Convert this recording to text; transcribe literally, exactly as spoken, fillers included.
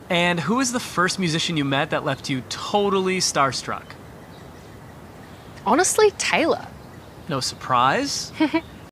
And who was the first musician you met that left you totally starstruck? Honestly, Taylor. No surprise?